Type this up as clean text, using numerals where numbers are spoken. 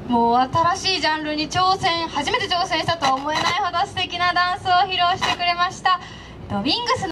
もう新しいジャンルに初めて挑戦したとは思えないほど素敵なダンスを披露してくれました。ウィングス